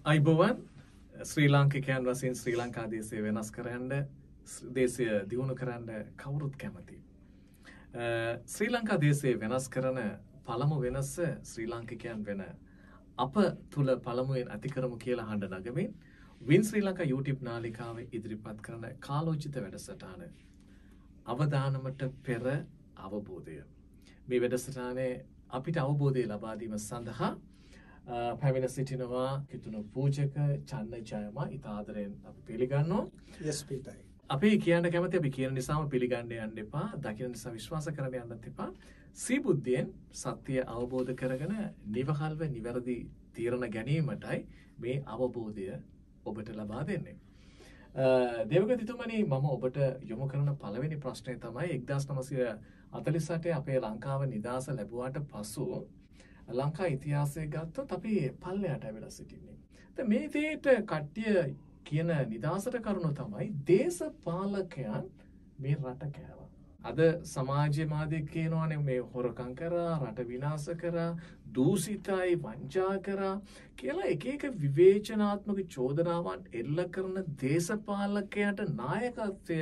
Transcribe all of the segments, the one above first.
අයිබෝවන් ශ්‍රී ලාංකිකයන් වශයෙන් ශ්‍රී ලංකා දේශය වෙනස් කරන්න දේශය දියුණු කරන්න කවුරුත් කැමති. ශ්‍රී ලංකා දේශය වෙනස් කරන පළමු වෙනස ශ්‍රී ලාංකිකයන් වෙන අප තුල පළමුවෙන් ඇති කරමු කියලා හඬ නගමින් වින් ශ්‍රී ලංකා YouTube නාලිකාවේ ඉදිරිපත් කරන කාලෝචිත වැඩසටහන අවදානමට පෙර අවබෝධය. මේ වැඩසටහනේ අපිට අවබෝධය ලබා දීම සඳහා පැමිණ සිටිනවා කිතුණු පූජක චන්න ජයමා ඉතාදරෙන් අපි පිළිගන්නවා. yes පිටයි. අපි කියන්න කැමති අපි කියන නිසාම පිළිගන්න යන්න එපා. දකින නිසා විශ්වාස කරගෙන යන්නත් එපා. සීබුද්ධියෙන් සත්‍ය අවබෝධ කරගෙන නිවහල්ව නිවැරදි තීරණ ගැනීමටයි මේ අවබෝධය ඔබට ලබා දෙන්නේ. දේවගතිතුමනි මම ඔබට යොමු කරන පළවෙනි ප්‍රශ්නය තමයි 1948 අපේ ලංකාව නිදහස ලැබුවාට පසු ලංකා ඉතිහාසය ගත්තොත් අපි පල්ලයට ඇවිල්ලා සිටින්නේ. දැන් මේ දෙයට කට්ටිය කියන නිදහසට කරුණු තමයි දේශපාලකයන් මේ රට කෑවා. අද සමාජ මාධ්‍ය කියනවානේ මේ හොරකම් කරා, රට විනාශ කරා, දූෂිතයි, වංචා කරා කියලා එක එක විවේචනාත්මක චෝදනාවන් එල්ල කරන දේශපාලකයන්ට නායකත්වය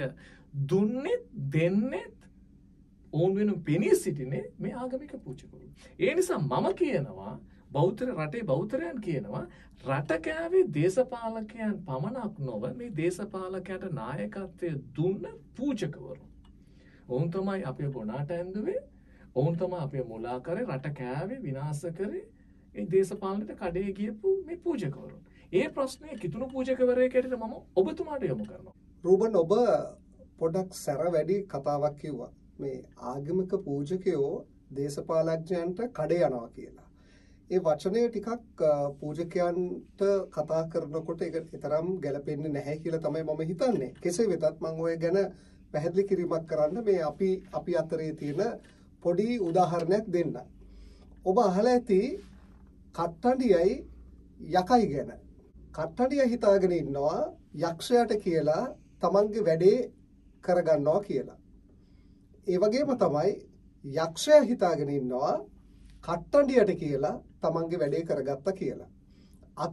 දෙන්නේ ඔවුන් වෙනුම් පෙනී සිටිනේ මේ ආගමික පූජකවරු. ඒ නිසා මම කියනවා රටේ බෞද්ධයන් කියනවා රට කෑවේ දේශපාලකයන් පමණක් නොව මේ දේශපාලකයන්ට නායකත්වය දුන්න පූජකවරු. ඔවුන් තමයි අපේ ගොනාට ඇඳුවේ, ඔවුන් තමයි අපේ මුලා කරේ, රට කෑවේ, විනාශ කරේ ඒ දේශපාලනයට කඩේ ගියපු මේ පූජකවරු. ඒ ප්‍රශ්නේ කිතුණු පූජකවරයෙක් හැටියට මම ඔබතුමාට යොමු කරනවා. රූබන් ඔබ පොඩක් සැර වැඩි කතාවක් කිව්වා. මේ ආගමික පූජකයෝ දේශපාලඥයන්ට කඩේ යනවා කියලා. ඒ වචනය ටිකක් පූජකයන්ට කතා කරනකොට ඒක තරම් ගැලපෙන්නේ නැහැ කියලා තමයි මම හිතන්නේ. කෙසේ වෙතත් මම ඔය ගැන පැහැදිලි කිරීමක් කරන්න මේ අපි අතරේ තියෙන පොඩි උදාහරණයක් දෙන්න. ඔබ අහලා ඇති කට්ටඩියයි යකයි ගැන. කට්ටඩිය හිතාගෙන ඉන්නවා යක්ෂයාට කියලා තමන්ගේ වැඩේ කරගන්නවා කියලා. ඒ වගේම තමයි යක්ෂයා හිතාගෙන ඉන්නවා කට්ටඩියට කියලා තමන්ගේ වැඩේ කරගත්තා කියලා. අද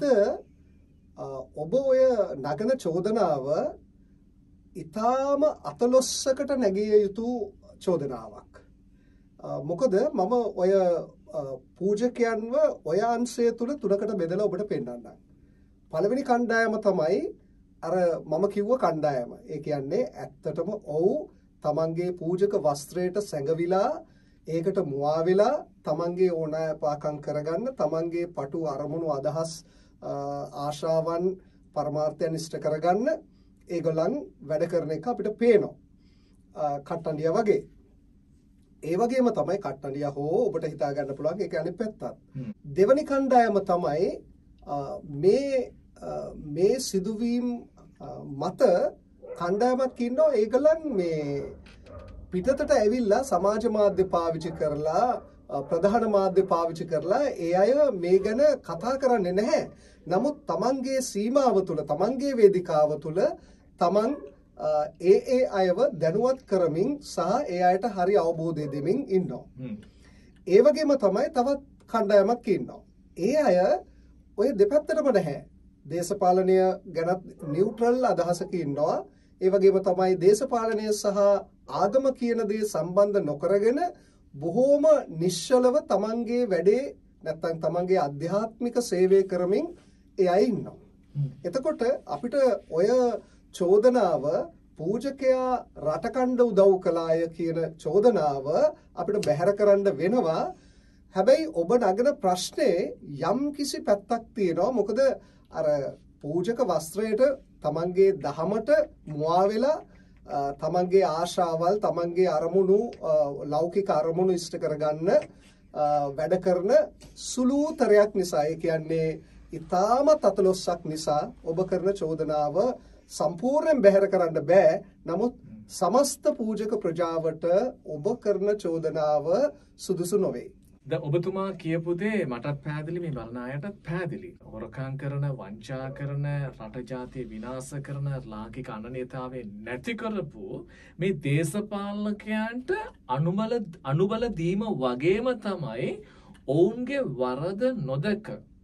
ඔබ ඔය නගන චෝදනාව ඊටාම අතලොස්සකට නැගිය යුතු චෝදනාවක්. මොකද මම ඔය පූජකයන්ව ඔය අංශය තුල තුනකට බෙදලා ඔබට පෙන්නන්නම්. පළවෙනි කණ්ඩායම තමයි අර මම කිව්ව කණ්ඩායම. ඒ කියන්නේ ඇත්තටම ඔව් තමන්ගේ පූජක වස්ත්‍රයට සැඟවිලා ඒකට මුවා වෙලා තමන්ගේ ඕනෑපාකම් කරගන්න, තමන්ගේ පටු අරමුණු අදහස් ආශාවන් පරමාර්ථයන් ඉෂ්ට කරගන්න ඒගොල්ලන් වැඩ කරන එක අපිට පේනවා. කට්ටඩිය වගේ. ඒ වගේම තමයි කට්ටඩිය හෝ ඔබට හිතා ගන්න පුළුවන් ඒක අනිත් පැත්තත්. දෙවනි කණ්ඩායම තමයි මේ සිදුවීම් මත කණ්ඩායමක් ඉන්නවා ඒගොල්ලන් මේ පිටතට ඇවිල්ලා සමාජ මාධ්‍ය පාවිච්චි කරලා ප්‍රධාන මාධ්‍ය පාවිච්චි කරලා ඒ අය මේ ගැන කතා කරන්නේ නැහැ. නමුත් තමන්ගේ සීමාව තුළ තමන්ගේ වේදිකාව තුළ තමන් ඒ අයව දැනුවත් කරමින් සහ ඒ අයට හරි අවබෝධය දෙමින් ඉන්නවා. ඒ වගේම තමයි තවත් කණ්ඩායමක් ඉන්නවා. ඒ අය ඔය දෙපැත්තටම නැහැ. දේශපාලනය ගැන නියුට්‍රල් අදහසක ඉන්නවා. ඒ වගේම තමයි දේශපාලනය සහ ආගම කියන දේ සම්බන්ධ නොකරගෙන බොහෝම නිශ්චලව තමන්ගේ වැඩේ නැත්නම් තමන්ගේ ආධ්‍යාත්මික සේවය කරමින් ඒ අය ඉන්නවා. එතකොට අපිට ඔය චෝදනාව පූජකයා රටකණ්ඩ උදව් කළාය කියන චෝදනාව අපිට බැහැර කරන්න වෙනවා. හැබැයි ඔබ නගන ප්‍රශ්නේ යම් කිසි පැත්තක් තියෙනවා. මොකද අර පූජක වස්ත්‍රයට තමන්ගේ දහමට මුවා වෙලා තමන්ගේ ආශාවල් තමන්ගේ අරමුණු ලෞකික අරමුණු ඉෂ්ට කරගන්න වැඩ කරන සුළුතරයක් නිසා ඒ කියන්නේ ඊටාමත් අතලොස්සක් නිසා ඔබ කරන චෝදනාව සම්පූර්ණයෙන් බැහැර කරන්න බෑ. නමුත් සමස්ත පූජක ප්‍රජාවට ඔබ කරන චෝදනාව සුදුසු නොවේ. දැන් ඔබතුමා කියපු දේ මටත් පැහැදිලි, මේ බලන අයටත් පැහැදිලි. හොරකම් කරන, වංචා කරන, රට ජාතිය විනාශ කරන, ලාංකික අනන්‍යතාවය නැති කරපු මේ දේශපාලකයන්ට අනුබල දීම වගේම තමයි ඔවුන්ගේ වරද නොදක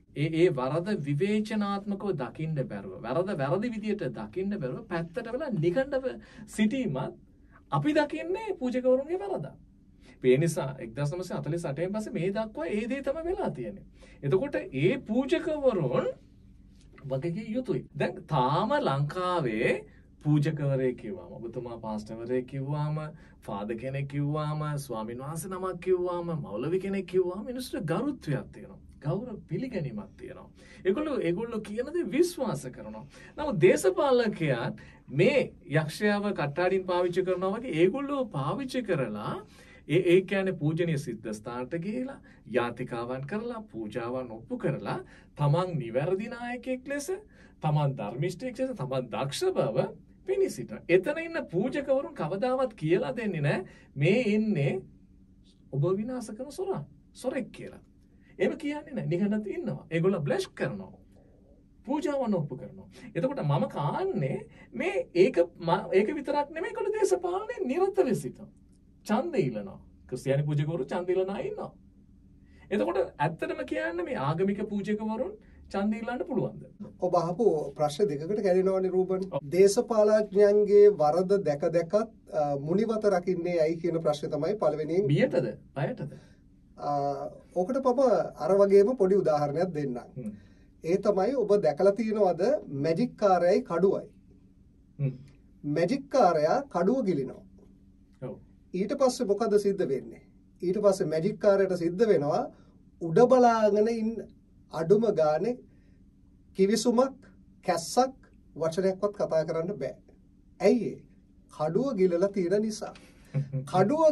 ඒ වරද විවේචනාත්මකව දකින්න බැරුව වැරදි විදියට දකින්න බැරුව පැත්තට වෙලා නිකණ්ඩව සිටීමත් අපි දකින්නේ පූජකවරුන්ගේ වරදක්. ඒ නිසා 1948 පස්සේ මේ දක්වා ඒ දේ තමයි වෙලා තියෙන්නේ. එතකොට ඒ පූජකවරුන් වගකිය යුතුයි. දැන් තාම ලංකාවේ පූජකවරයෙක් කිව්වම ඔබතුමා පාස්ටර්වරයෙක් කිව්වම ෆාදර් කෙනෙක් කිව්වම ස්වාමීන් වහන්සේ නමක් කිව්වම මෞලවි කෙනෙක් කිව්වම මිනිස්සුන්ට ගරුත්වයක් තියෙනවා. ගෞරව පිළිගැනීමක් තියෙනවා. ඒගොල්ලෝ කියන දේ විශ්වාස කරනවා. නමුත් දේශපාලකයන් මේ යක්ෂයාව කට්ටාඩින් පාවිච්චි කරනවා වගේ ඒගොල්ලෝ පාවිච්චි කරලා ඒ කියන්නේ පූජනීය සිද්ධාස්ථානට ගිහිලා යාතිකාවන් කරලා පූජාවන් ඔප්පු කරලා තමන් නිවැරදි නායකයෙක් ලෙස තමන් ධර්මිෂ්ඨයෙක් ලෙස තමන් දක්ෂ බව පෙනී සිටිනවා. එතන ඉන්න පූජකවරුන් කවදාවත් කියලා දෙන්නේ නැහැ මේ ඉන්නේ ඔබ විනාශ කරන සොරෙක් කියලා. එහෙම කියන්නේ නැහැ. නිකන්වත් ඉන්නවා. ඒගොල්ලෝ බ්ලෙස් කරනවා. පූජාවන් ඔප්පු කරනවා. එතකොට මම කාන්නේ මේ ඒක විතරක් නෙමෙයි ඒගොල්ලෝ දේශපාලනේ නිරත වෙ සිටිනවා. ඡන්ද ඉල්ලනවා. ක්‍රිස්තියානි පූජකවරු ඡන්ද ඉල්ලන අය ඉන්නවා. එතකොට ඇත්තටම කියන්නේ මේ ආගමික පූජකවරුන් ඡන්ද ඉල්ලන්න පුළුවන්ද? ඔබ අහපු ප්‍රශ්න දෙකකට කැඩෙනවනේ රූබන්. දේශපාලඥයන්ගේ වරද දැකත් මුනිවත රකින්නේ ඇයි කියන ප්‍රශ්නේ තමයි පළවෙනියෙන්. බියටද? බයටද? ඔකට පම අර වගේම පොඩි උදාහරණයක් දෙන්නම්. ඒ තමයි ඔබ දැකලා තියෙනවද මැජික් කාර්යයි කඩුවයි. මැජික් කාර්යයා කඩුව ගිලිනවා. ඔව්. ඊට පස්සේ මොකද සිද්ධ වෙන්නේ? ඊට පස්සේ මැජික් කාර්යයට සිද්ධ වෙනවා උඩ බලාගෙන ඉන්න අඩුම ගානේ කිවිසුමක් කැස්සක් වචනයක්වත් කතා කරන්න බෑ. ඇයි කඩුව ගිලලා තියෙන නිසා. කඩුව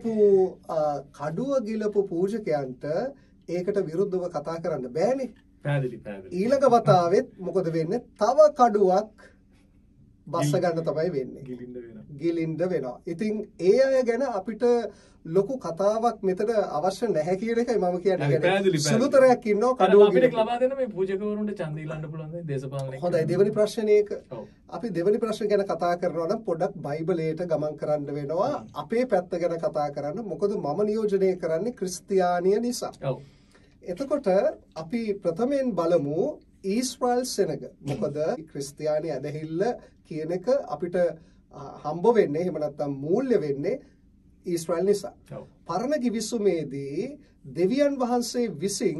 ගිලපු පූජකයන්ට ඒකට විරුද්ධව කතා කරන්න බෑනේ. පැහැදිලි. ඊළඟ වතාවෙත් මොකද වෙන්නේ? තව කඩුවක් බස්ස ගන්න තමයි වෙන්නේ. ගිලින්න වෙනවා. ඉතින් ඒ අය ගැන අපිට ලොකු කතාවක් මෙතන අවශ්‍ය නැහැ කියන එකයි මම කියන්නේ. සුළුතරයක් ඉන්නවා කඩුව අපිට ලබා දෙන මේ පූජකවරුන්ට ඡන්ද ඉල්ලන්න පුළුවන් නේ දේශපාලනේ. හොඳයි දෙවෙනි ප්‍රශ්නේ ඒක. අපි දෙවෙනි ප්‍රශ්න ගැන කතා කරනවා නම් පොඩ්ඩක් බයිබලයට ගමන් කරන්න වෙනවා. අපේ පැත්ත ගැන කතා කරන්න. මොකද මම නියෝජනය කරන්නේ ක්‍රිස්තියානිය නිසා. ඔව්. එතකොට අපි ප්‍රථමයෙන් බලමු ඊශ්‍රායල් සෙනග. මොකද ක්‍රිස්තියානි ඇදහිල්ල කියන එක අපිට හම්බ වෙන්නේ එහෙම නැත්නම් මූල්‍ය වෙන්නේ ඊශ්‍රායල් නිසා. පරණ කිවිසුමේදී දෙවියන් වහන්සේ විසින්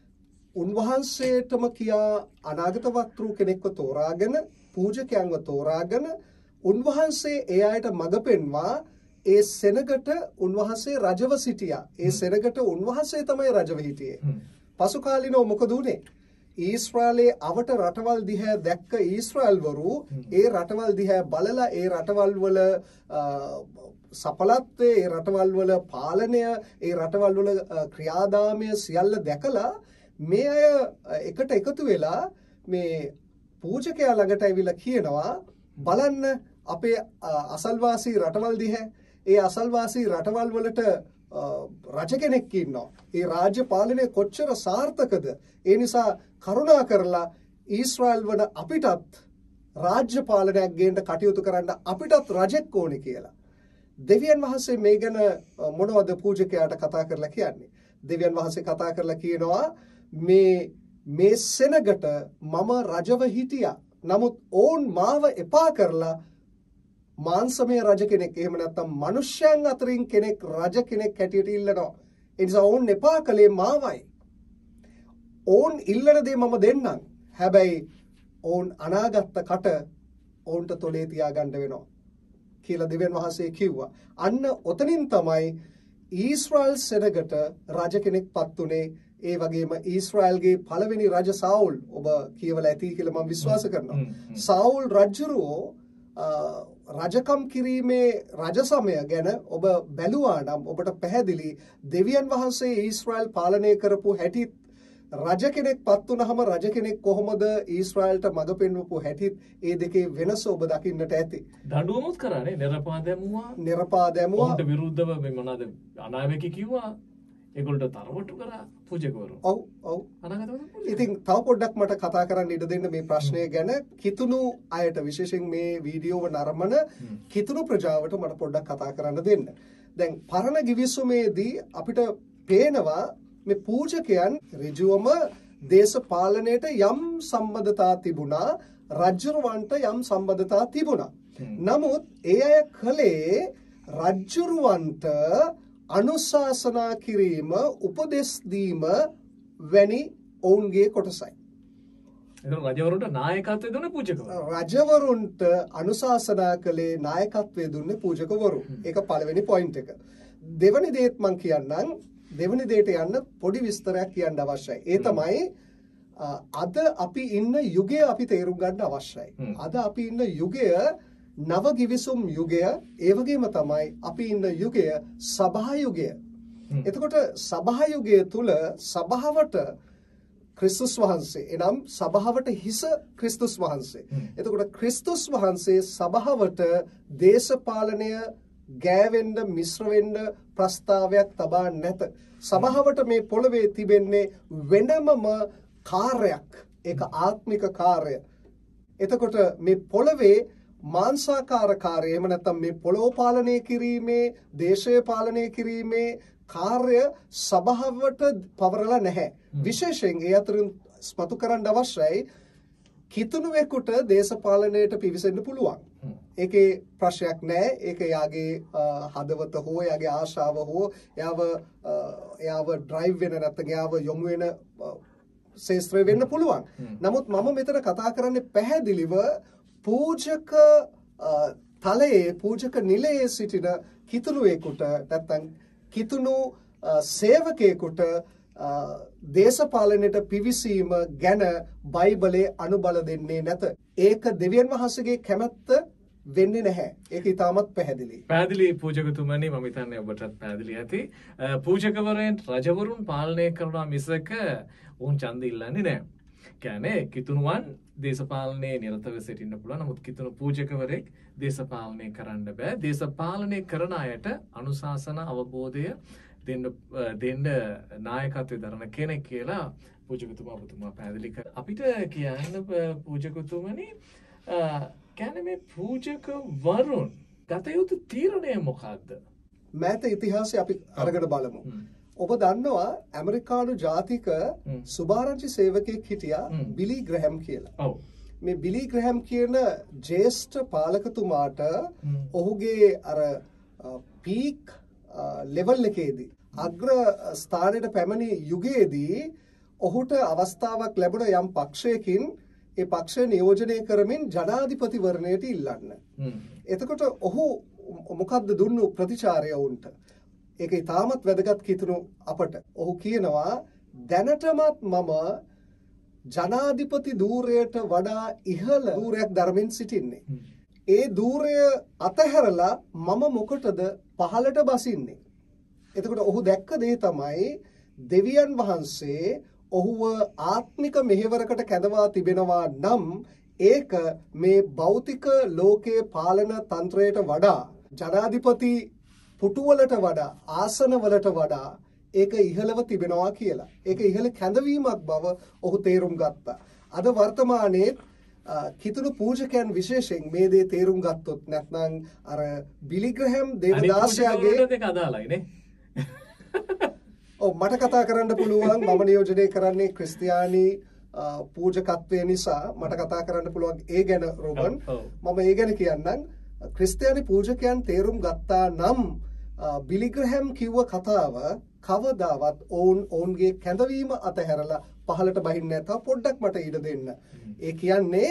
උන්වහන්සේටම කියා අනාගත වක්තෘ කෙනෙක්ව තෝරාගෙන පූජකයන්ව තෝරාගෙන උන්වහන්සේ ඒ අයට මඟ පෙන්වා ඒ සෙනගට උන්වහන්සේ රජව සිටියා. ඒ සෙනගට උන්වහන්සේ තමයි රජව හිටියේ. පසු කාලිනව මොකද උනේ? ඊශ්‍රායලයේ අවට රටවල් දිහා දැක්ක ඊශ්‍රායල්වරු ඒ රටවල් දිහා බලලා ඒ රටවල් වල සඵලත්වය, ඒ රටවල් වල පාලනය, ඒ රටවල් වල ක්‍රියාදාමය සියල්ල දැකලා මේ අය එකට එකතු වෙලා මේ පූජකයා ළඟට ඇවිල්ලා කියනවා බලන්න අපේ අසල්වාසී රටවල් දිහා ඒ අසල්වාසී රටවල් වලට රජ කෙනෙක් ඉන්නවා. ඒ රාජ්‍ය පාලනය කොච්චර සාර්ථකද? ඒ නිසා කරුණා කරලා ඊශ්‍රායල් වන අපිටත් රාජ්‍ය පාලනයක් ගේන්න කටයුතු කරන්න අපිටත් රජෙක් ඕනේ කියලා. දෙවියන් වහන්සේ මේ ගැන මොනවද පූජකයාට කතා කරලා කියන්නේ? දෙවියන් වහන්සේ කතා කරලා කියනවා මේ සෙනගට මම රජව හිටියා. නමුත් ඕන් මාව එපා කරලා මාංශමය රජ කෙනෙක් එහෙම නැත්නම් මිනිස්යන් අතරින් කෙනෙක් රජ කෙනෙක් හැටියට ඉල්ලනවා. ඒ නිසා ඕන් එපා කලේ මාවයි. ඕන් ඉල්ලන දේ මම දෙන්නම්. හැබැයි ඕන් අනාගත කට ඕන්ට තොලේ තියාගන්න වෙනවා කියලා දෙවියන් වහන්සේ කිව්වා. අන්න ඔතනින් තමයි ඊශ්‍රායල් සෙනගට රජ කෙනෙක්පත් උනේ. ඒ වගේම ඊශ්‍රායල්ගේ පළවෙනි රජ සාවුල් ඔබ කියවලා ඇති කියලා මම විශ්වාස කරනවා. සාවුල් රජුරෝ රජකම් කිරීමේ රජසමය ගැන ඔබ බැලුවා නම් ඔබට පැහැදිලි දෙවියන් වහන්සේ ඊශ්‍රායල් පාලනය කරපු හැටිත් රජ කෙනෙක්පත් වුනහම රජ කෙනෙක් කොහොමද ඊශ්‍රායල්ට මඟ පෙන්වපු හැටිත් ඒ දෙකේ වෙනස ඔබ දකින්නට ඇති. දඬුවමත් කරානේ නිරපා දැමුවා. ඔවුන්ට විරුද්ධව මේ මොනවාද අනාවැකි කිව්වා. ඒගොල්ලෝ තරවටු කරා පූජකවරු. ඔව්. ඉතින් තව පොඩ්ඩක් මට කතා කරන්න ඉඩ දෙන්න මේ ප්‍රශ්නය ගැන. කිතුණු අයට විශේෂයෙන් මේ වීඩියෝව නරඹන කිතුණු ප්‍රජාවට මට පොඩ්ඩක් කතා කරන්න දෙන්න. දැන් පරණ ගිවිසුමේදී අපිට පේනවා මේ පූජකයන් ඍජුවම දේශපාලනයට යම් සම්බන්ධතා තිබුණා, රජුරවන්ට යම් සම්බන්ධතා තිබුණා. නමුත් ඒ අය කලේ රජුරවන්ට අනුශාසනා කිරීම, උපදෙස් දීම වැනි ඔවුන්ගේ කොටසයි. රජවරුන්ට නායකත්වය දුන්නේ පූජකවරු. රජවරුන්ට අනුශාසනා කළේ නායකත්වය දුන්නේ පූජකවරු. ඒක පළවෙනි පොයින්ට් එක. දෙවෙනි දේත් මම කියන්නම්. දෙවෙනි දේට යන්න පොඩි විස්තරයක් කියන්න අවශ්‍යයි. ඒ තමයි අද අපි ඉන්න යුගය අපි තේරුම් ගන්න අවශ්‍යයි. අද අපි ඉන්න යුගය නව ගිවිසුම් යුගය. ඒ වගේම තමයි අපි ඉන්න යුගය සභා යුගය. එතකොට සභා යුගය තුල සභාවට ක්‍රිස්තුස් වහන්සේ, එනම් සභාවට හිස ක්‍රිස්තුස් වහන්සේ. එතකොට ක්‍රිස්තුස් වහන්සේ සභාවට දේශපාලනය ගෑවෙන්න, මිශ්‍ර වෙන්න ප්‍රස්තාවයක් තබා නැත. සභාවට මේ පොළවේ තිබෙන්නේ වෙනමම කාර්යයක්. ඒක ආත්මික කාර්ය. එතකොට මේ පොළවේ මාංශාකාර කාර්යය, එහෙම නැත්නම් මේ පොළොව පාලනය කිරීමේ, දේශය පාලනය කිරීමේ කාර්ය සභාවට පවරලා නැහැ. විශේෂයෙන් ඒ අතරින් ස්මතු කරන්න අවශ්‍යයි කිතුණුවෙකුට දේශපාලනයට පිවිසෙන්න පුළුවන්. ඒකේ ප්‍රශ්නයක් නැහැ. ඒක යාගේ හදවත හෝ යාගේ ආශාව හෝ යාව ඩ්‍රයිව් වෙන නැත්නම් යාව යොමු වෙන ශේස්ත්‍රය වෙන්න පුළුවන්. නමුත් මම මෙතන කතා කරන්නේ පැහැදිලිව පූජක තලයේ, පූජක නිලයේ සිටින කිතුණුවෙකුට නැත්නම් කිතුණු සේවකයෙකුට දේශපාලනයට පිවිසීම ගැන බයිබලයේ අනුබල දෙන්නේ නැත. ඒක දෙවියන් වහන්සේගේ කැමැත්ත වෙන්නේ නැහැ. ඒක ඉතාමත් පැහැදිලි. පැහැදිලි පූජකතුමනි, මම හිතන්නේ ඔබටත් පැහැදිලි ඇති. පූජකවරයන් රජවරුන් පාලනය කරනවා මිසක උන් ඡන්ද ඉල්ලන්නේ නැහැ. කියන්නේ කිතුණුවන් දේශපාලනයේ නිරතව සිටින්න පුළුවන්. නමුත් කිතුණු පූජකවරයෙක් දේශපාලනය කරන්න බෑ. දේශපාලනය කරන අයට අනුශාසන අවබෝධය දෙන්න නායකත්වයේ දරන කෙනෙක් කියලා පූජකතුමා ඔබතුමා පැහැදිලි කරා. අපිට කියන්න පූජකතුමනි, කියන්නේ මේ පූජකවරුන් ගත යුතු තීරණය මොකක්ද? මෑත ඉතිහාසය අපි අරගෙන බලමු. ඔබ දන්නවා ඇමරිකානු ජාතික සුභාරංචි සේවකයෙක් හිටියා බිලි ග්‍රැහැම් කියලා. ඔව්. මේ බිලි ග්‍රැහැම් කියන ජ්‍යෙෂ්ඨ පාලකතුමාට ඔහුගේ අර පීක් ලෙවල් එකේදී, අග්‍ර ස්ථානයට පැමිණි යුගයේදී ඔහුට අවස්ථාවක් ලැබුණ යම් පක්ෂයකින් ඒ පක්ෂය නියෝජනය කරමින් ජනාධිපතිවරණයට ඉල්ලන්න. එතකොට ඔහු මොකද්ද දුන්නු ප්‍රතිචාරය වුන්ට? ඒක ඉතාමත් වැදගත් කිතුණු අපට. ඔහු කියනවා දැනටමත් මම ජනාධිපති ධූරයට වඩා ඉහළ ධූරයක් ධර්මෙන් සිටින්නේ. ඒ ධූරය අතහැරලා මම මොකටද පහළට බසින්නේ? එතකොට ඔහු දැක්ක දේ තමයි දෙවියන් වහන්සේ ඔහුව ආත්මික මෙහෙවරකට කැඳවා තිබෙනවා නම් ඒක මේ භෞතික ලෝකයේ පාලන තන්ත්‍රයට වඩා, ජනාධිපති පුටුවලට වඩා, ආසනවලට වඩා ඒක ඉහළව තිබෙනවා කියලා. ඒක ඉහළ කැඳවීමක් බව ඔහු තේරුම් ගත්තා. අද වර්තමානයේ කිතුණු පූජකයන් විශේෂයෙන් මේ දේ තේරුම් ගත්තොත්, නැත්නම් අර බිලි ග්‍රැහැම් දේවදාසයාගේ දෙක අදාළයි නේ. ඔව්, මට කතා කරන්න පුළුවන්. මම නියෝජනය කරන්නේ ක්‍රිස්තියානි පූජකත්වය නිසා මට කතා කරන්න පුළුවන් ඒ ගැන. රෝබන්, මම ඒ ගැන කියන්නම්. ක්‍රිස්තියානි පූජකයන් තේරුම් ගත්තා නම් බිලි ග්‍රැහැම් කිව්ව කතාව කවදාවත් ඔවුන්ගේ කැඳවීම අතහැරලා පහළට බහින්නේ නැතව පොඩ්ඩක් මට ඉඩ දෙන්න. ඒ කියන්නේ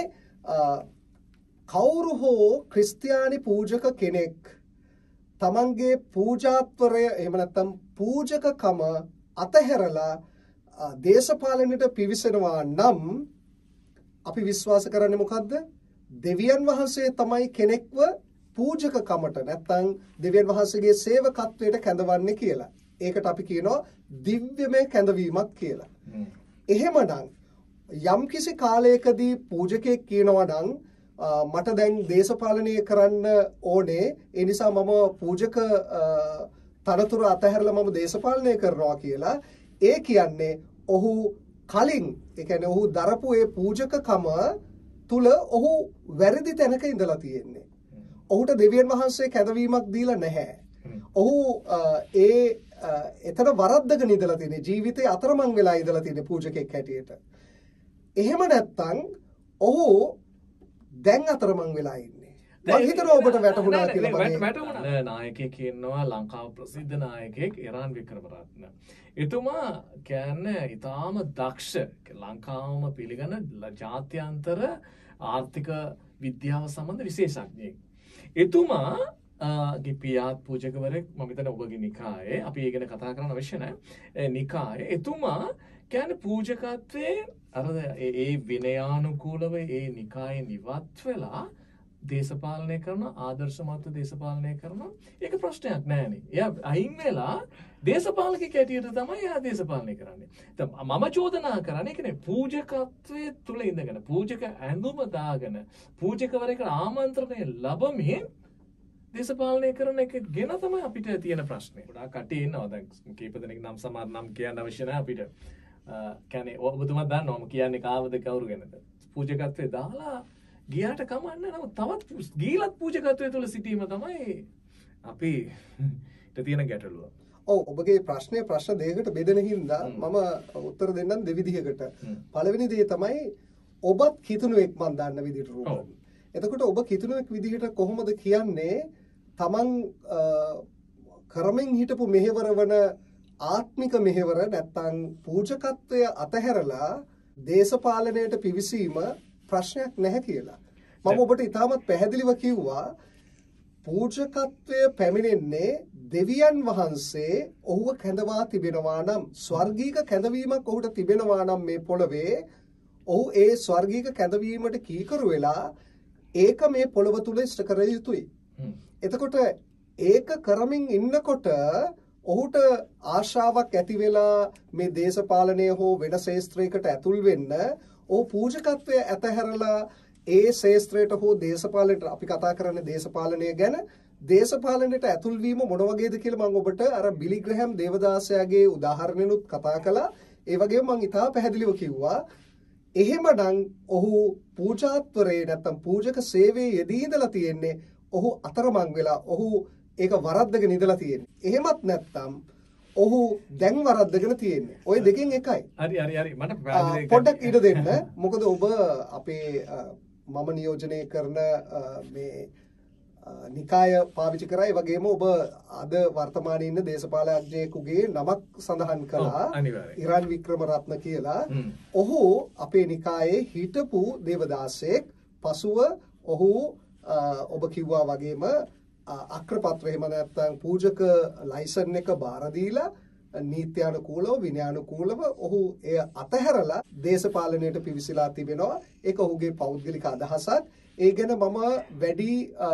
කවුරු හෝ ක්‍රිස්තියානි පූජක කෙනෙක් තමන්ගේ පූජාත්වරය, එහෙම නැත්නම් පූජකකම අතහැරලා දේශපාලනයට පිවිසෙනවා නම් අපි විශ්වාස කරන්නේ මොකද්ද? දෙවියන් වහන්සේ තමයි කෙනෙක්ව පූජකකමට නැත්නම් දෙවියන් වහන්සේගේ සේවකත්වයට කැඳවන්නේ කියලා. ඒකට අපි කියනවා දිව්‍යමය කැඳවීමක් කියලා. එහෙමනම් යම්කිසි කාලයකදී පූජකෙක් කියනවා නම් මට දැන් දේශපාලනය කරන්න ඕනේ, ඒ නිසා මම පූජක තනතුර අතහැරලා මම දේශපාලනය කරනවා කියලා, ඒ කියන්නේ ඔහු කලින්, ඒ කියන්නේ ඔහු දරපු ඒ පූජකකම තුල ඔහු වැරදි තැනක ඉඳලා තියෙන්නේ. ඔහුට දෙවියන් වහන්සේ කැඳවීමක් දීලා නැහැ. ඔහු එතන වරද්දගෙන ඉඳලා තියෙන්නේ ජීවිතේ අතරමං වෙලා ඉඳලා තියෙන්නේ පූජකෙක් හැටියට. එහෙම නැත්තම් ඔහු දැන් අතරමං වෙලා ඉන්නේ. මම හිතනවා ඔබට වැටහුණා කියලා වැටුණා. නායකයෙක් ඉන්නවා ලංකාව ප්‍රසිද්ධ නායකයෙක් ඉරාන් වික්‍රමරත්න. එතුමා කියන්නේ ඊටාම දක්ෂ ලංකාවම පිළිගන්න ජාත්‍යන්තර ආර්ථික විද්‍යාව සම්බන්ධ විශේෂඥයෙක්. එතුමා ගිපියාත් පූජකවරයෙක් මම හිතන්නේ ඔබගේ නිකායේ අපි ඒ ගැන කතා කරන්න අවශ්‍ය නැහැ. නිකායේ එතුමා කියන්නේ පූජකත්වයේ අර ඒ විනයානුකූලව ඒ නිකායේ නිවත් වෙලා දේශපාලනය කරන ආදර්ශමත් දේශපාලනය කරන ඒක ප්‍රශ්නයක් නෑනේ. එයා අයින් වෙලා දේශපාලකෙක් හැටියට තමයි එයා දේශපාලනය කරන්නේ. දැන් මම චෝදනා කරන්නේ කියන්නේ පූජකත්වයේ තුල ඉඳගෙන පූජක ඇඳුම දාගෙන පූජකවරයෙකුට ආමන්ත්‍රණය ලැබමින් දේශපාලනය කරන එක ගැන තමයි අපිට තියෙන ප්‍රශ්නේ. ගොඩාක් කටේ ඉන්නවා දැන් කීප දෙනෙක් නම් සමහර නම් කියන්න අවශ්‍ය නැහැ අපිට. කියන්නේ ඔබතුමා දන්නවම කියන්නේ කාවද කවුරු ගැනද? පූජකත්වයේ දාලා ගියාට කමන්නේ නමුත් තවත් ගීලත් පූජකත්වයේ තුල සිටීම තමයි අපි තියෙන ගැටලුව. ඔව් ඔබගේ ප්‍රශ්නේ ප්‍රශ්න දෙකකට බෙදෙන හින්දා මම උත්තර දෙන්නම් දෙවිදිහකට. පළවෙනි දේ තමයි ඔබත් කිතුණුවෙක් මන් දන්න විදිහට රූපන්. එතකොට ඔබ කිතුණුවෙක් විදිහට කොහොමද කියන්නේ තමන් කරමින් හිටපු මෙහෙවර වන ආත්මික මෙහෙවර නැත්තම් පූජකත්වය අතහැරලා දේශපාලනයට පිවිසීම ප්‍රශ්නයක් නැහැ කියලා. මම ඔබට ඉතාමත් පැහැදිලිව කිව්වා පූජකත්වය පැමිණෙන්නේ දෙවියන් වහන්සේ ඔහුව කැඳවා තිබෙනවා නම් ස්වර්ගීක කැඳවීමක් ඔහුට තිබෙනවා නම් මේ පොළවේ ඔහු ඒ ස්වර්ගීක කැඳවීමට කීකරු වෙලා ඒක මේ පොළව තුල ඉෂ්ට කර යුතුයි. එතකොට ඒක කරමින් ඉන්නකොට ඔහුට ආශාවක් ඇති වෙලා මේ දේශපාලනය හෝ වෙන ශාස්ත්‍රයකට ඇතුල් වෙන්න ඔහු පූජකත්වය ඇතහැරලා ඒ ශාස්ත්‍රයට හෝ දේශපාලනයට අපි කතා කරන්නේ දේශපාලනය ගැන දේශපාලනයට ඇතුල් වීම මොන වගේද කියලා මම ඔබට අර බිලි ග්‍රැහම් දේවදාසයාගේ උදාහරණෙනුත් කතා කළා. ඒ වගේම මම ඉතා පැහැදිලිව කිව්වා එහෙමනම් ඔහු පූජාත්වරේ නැත්තම් පූජක සේවයේ යෙදී ඉඳලා තියෙන්නේ ඔහු අතරමං වෙලා ඔහු ඒක වරද්දගෙන ඉඳලා තියෙන්නේ. එහෙමත් නැත්තම් ඔහු දැන් වරද්දගෙන තියෙන්නේ. ওই දෙකෙන් එකයි. හරි මට පැහැදිලි පොඩ්ඩක් ඉඩ දෙන්න. මොකද ඔබ අපේ මම නියෝජනය කරන මේ නිකාය පාවිච්චි කරා. ඒ වගේම ඔබ අද වර්තමානයේ ඉන්න දේශපාලනඥයෙකුගේ නමක් සඳහන් කළා. ඉරාන් වික්‍රමරත්න කියලා. ඔහු අපේ නිකායේ හිටපු දේවදාසෙක්. පසුව ඔහු ඔබ කිව්වා වගේම අක්‍රපත්‍ර එහෙම නැත්නම් පූජක ලයිසන් එක බාර දීලා නීත්‍යානුකූලව විනයානුකූලව ඔහු එය අතහැරලා දේශපාලනයට පිවිසලා තිබෙනවා. ඒක ඔහුගේ පෞද්ගලික අදහසක්. ඒ ගැන මම වැඩි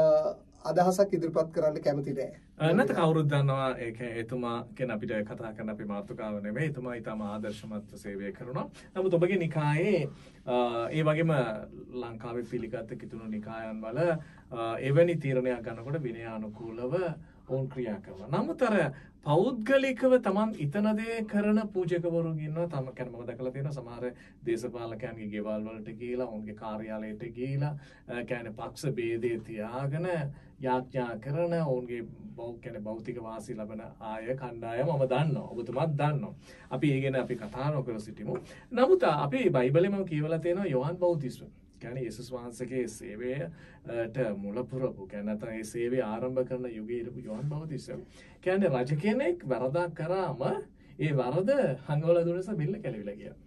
අදහසක් ඉදිරිපත් කරන්න කැමති නෑ. නැත කවුරුත් දන්නවා ඒක එතුමා කියන අපිට කතා කරන අපේ මාතෘකාව නෙමෙයි. එතුමා ඊටම ආදර්ශමත් සේවය කරනවා. නමුත් ඔබගේ නිකායේ ඒ වගේම ලංකාවේ පිළිගත් කිතුණු නිකායන් වල එවැනි තීරණයක් ගන්නකොට විනයානුකූලව ඔවුන් ක්‍රියා කරනවා. නමුත් අර පෞද්ගලිකව තමන් ඉතන දේ කරන පූජකවරු ඉන්නවා. තම කියන්නේ මම දැකලා තියෙනවා සමහර දේශපාලකයන්ගේ ගෙවල් වලට ගිහිලා ඔවුන්ගේ කාර්යාලයට ගිහිලා කියන්නේ පක්ෂ ભેදේ තියාගෙන යාඥා කරන ඔවුන්ගේ භෞතික වාසි ලබන ආය කණ්ඩායම මම දන්නවා. ඔබතුමාත් දන්නවා. අපි ඒ ගැන අපි කතා නොකර සිටිමු. නමුත් අපි බයිබලෙම කියවලා තියෙනවා යෝහන් බෞතිස්ම කියන්නේ යේසුස් වහන්සේගේ සේවයට මුල පුරපු කියන්නේ නැත්නම් ඒ සේවය ආරම්භ කරන යුගයේ ඉරපු යෝහන් බෞතිස්ම කියන්නේ රජ කෙනෙක් වරදක් කරාම ඒ වරද හංගවලා දුන්න නිසා බිල්ල කැලවිලා ගියා.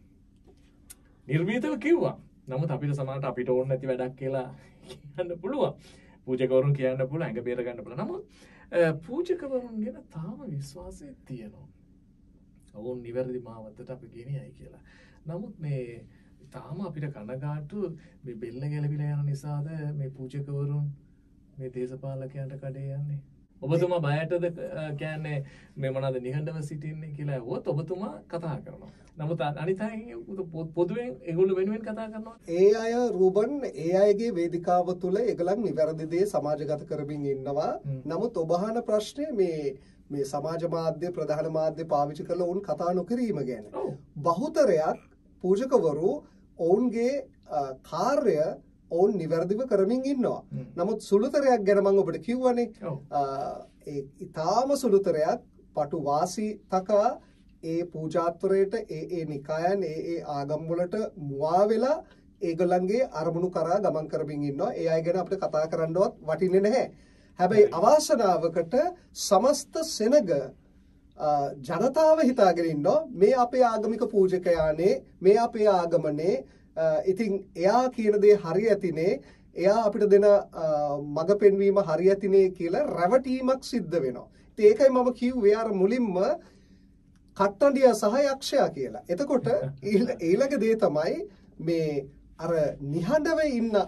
නිර්මීතව කිව්වා. නමුත් අපිට සමහරට අපිට ඕන නැති වැඩක් කියලා කියන්න පුළුවන්. පූජකවරුන් කියන්න පුළුවන් ඇඟ බේර ගන්න පුළුවන්. නමුත් පූජකවරුන් ගැන තාම විශ්වාසය තියෙනවා. ඔවුන් නිවැරදි මාවතට අපි ගෙනියයි කියලා. නමුත් මේ තාම අපිට කනගාටු මේ බෙල්ල ගැලවිලා යන නිසාද මේ පූජකවරුන් මේ දේශපාලකයන්ට කඩේ යන්නේ. ඔබතුමා බයටද කියන්නේ මේ මොනවාද නිහඬව සිටින්නේ කියලා ඇහුවොත් ඔබතුමා කතා කරනවා. නමුත් අනිත් අය පොදුවෙන් ඒගොල්ලෝ වෙනුවෙන් කතා කරනවා. ඒ අය රූබන් ඒ අයගේ වේදිකාව තුළ ඒගොල්ලන් නිවැරදි දේ සමාජගත කරමින් ඉන්නවා. නමුත් ඔබ අහන ප්‍රශ්නේ මේ සමාජ මාධ්‍ය ප්‍රධාන මාධ්‍ය පාවිච්චි කරලා උන් කතා නොකිරීම ගැන. බහුතරයක් පූජකවරු ඔවුන්ගේ කාර්ය ඔවුන් නිවැරදිව කරමින් ඉන්නවා. නමුත් සුළුතරයක් ගැන මම ඔබට කිව්වනේ. ඒ ඊටාම සුළුතරයක් පටු වාසී තකා ඒ පූජාත්වරයට ඒ නිකායන් ඒ ආගම් වලට මුවා වෙලා ඒගොල්ලන්ගේ අරමුණු කරා ගමන් කරමින් ඉන්නවා. ඒ අය ගැන අපිට කතා කරන්නවත් වටින්නේ නැහැ. හැබැයි අවාසනාවකට සමස්ත සෙනග ජනතාව හිතාගෙන ඉන්නවා මේ අපේ ආගමික පූජකයානේ, මේ අපේ ආගමනේ, ඉතින් එයා කියන දේ හරි ඇතිනේ, එයා අපිට දෙන මඟ පෙන්වීම හරි ඇතිනේ කියලා රැවටීමක් සිද්ධ වෙනවා. ඉතින් ඒකයි මම කිව්වේ අර මුලින්ම කට්ටඬියා සහ යක්ෂයා කියලා. එතකොට ඊළඟ දේ තමයි මේ අර නිහඬව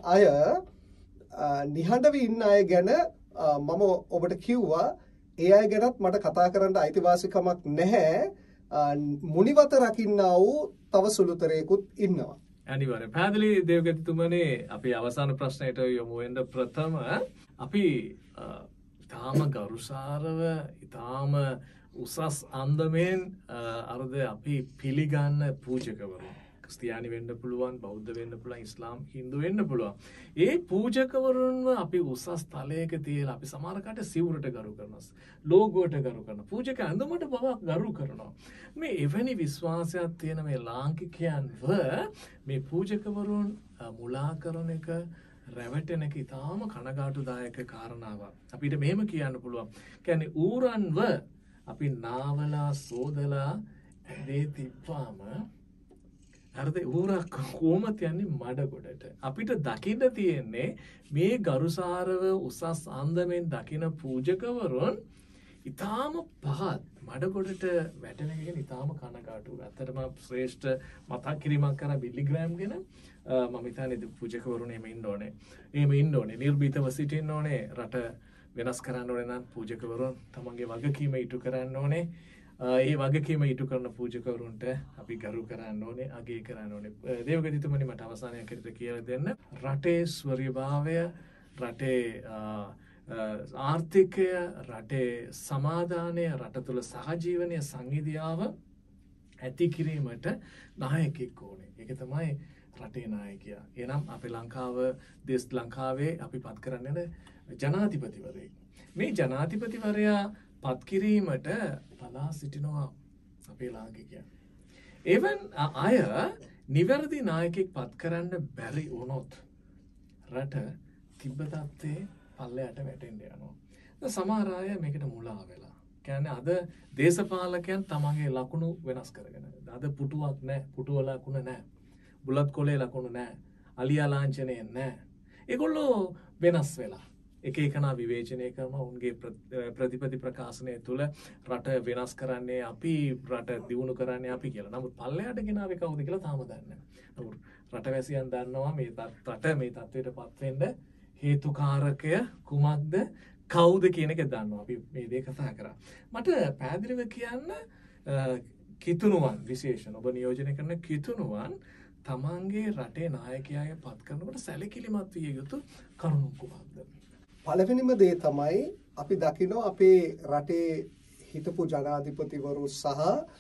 ඉන්න අය ගැන මම ඔබට කිව්වා ඒ අය ගැනත් මට කතා කරන්න අයිතිවාසිකමක් නැහැ. මුනිවත රකින්නා වූ තව සුළුතරයෙකුත් ඉන්නවා. අනිවාර්යයෙන්. පැහැදිලි දේවගතිතුමනි, අපි අවසාන ප්‍රශ්නයට යමු වෙන්න ප්‍රථම අපි ඊටාම ගරුසාරව ඊටාම උසස් අන්දමෙන් අරද අපි පිළිගන්න පූජකවරු. ක්‍රිස්තියානි වෙන්න පුළුවන්, බෞද්ධ වෙන්න පුළුවන්, ඉස්ලාම්, හින්දු වෙන්න පුළුවන්. ඒ පූජකවරුන්ව අපි උසස් තලයක තියලා අපි සමහරකට සිවුරට ගරු කරනවා, ලෝගෝට ගරු කරනවා, පූජක ඇඳුමට බවක් ගරු කරනවා. මේ එවැනි විශ්වාසයක් තියෙන මේ ලාංකිකයන්ව මේ පූජකවරුන් මුලා කරන එක, රැවටෙන එක ඉතාම කනගාටුදායක කාරණාවක්. අපිට මෙහෙම කියන්න පුළුවන්. කියන්නේ ඌරන්ව අපි නාවලා සෝදලා ඇඳේ තිබ්බාම හරිද ඌරක් කොහොමද යන්නේ මඩ ගොඩට. අපිට දකින්න තියෙන්නේ මේ ගරුසාරව උසස් අන්දමෙන් දකින පූජකවරුන් ඊටාම පහත් මඩ ගොඩට වැටෙන එක ගැන ඊටාම කනගාටුයි. ඇත්තටම ශ්‍රේෂ්ඨ මතක් කිරීමක් කරා බිලිග්‍රෑම් ගැන. මම හිතන්නේ පූජකවරුන් එහෙම ඉන්න ඕනේ. නිර්භීතව සිටින්න ඕනේ. රට වෙනස් කරන්න ඕනේ නම් පූජකවරුන් තමන්ගේ වගකීම ඉටු කරන්න ඕනේ. ඒ වගකීම ඉටු කරන පූජකවරුන්ට අපි ගරු කරන්න ඕනේ, අගය කරන්න ඕනේ. දේවගතිතුමනි, මට අවසානයක් හැටියට කියලා දෙන්න. රටේ ස්වර්යභාවය, රටේ ආර්ථිකය, රටේ සමාදානය, රට තුළ සහජීවනය, සංහිඳියාව ඇති කිරීමට නායකයෙක් ඕනේ. ඒක තමයි රටේ නායකයා. එනම් අපේ ලංකාවේ අපි පත් කරන්නේ ජනාධිපතිවරයෙක්. මේ ජනාධිපතිවරයා පත් කිරීමට බලා සිටිනවා අපේ ලාංකිකයන්. එවන් අය නිවැරදි නායකයෙක් පත් කරන්න බැරි වුණොත් රට තිබ්බ තත්ත්වයේ පල්ලයට වැටෙන්න යනවා. සමහර අය මේකට මුලා වෙලා. කියන්නේ අද දේශපාලකයන් තමන්ගේ ලකුණු වෙනස් කරගෙන. අද පුටුවක් නැහැ, පුටුව ලකුණ නැහැ. බුලත් කොලේ ලකුණු නැහැ. අලියා ලාංඡනය නැහැ. ඒගොල්ලෝ වෙනස් වෙලා එක එකනා විවේචනය කරනවා. උන්ගේ ප්‍රතිපත්ති ප්‍රකාශනය තුළ රට වෙනස් කරන්නේ අපි, රට දියුණු කරන්නේ අපි කියලා. නමුත් පල්ලයට ගෙනාවේ කවුද කියලා තාම දන්නේ නැහැ. නමුත් රටවැසියන් දන්නවා මේ රට මේ තත්ත්වයට පත් වෙන්න හේතුකාරකය කුමක්ද, කවුද කියන එක දන්නවා. අපි මේ දේ කතා කරා. මට පැහැදිලිව කියන්න කිතුණුවන් විශේෂණ ඔබ නියෝජනය කරන කිතුණුවන් තමන්ගේ රටේ නායකයාගේ පත් කරනකොට සැලකිලිමත් විය යුතු කරුණු කුමක්ද? පළවෙනිම දේ තමයි අපි දකිනවා අපේ රටේ හිටපු ජනාධිපතිවරු සහ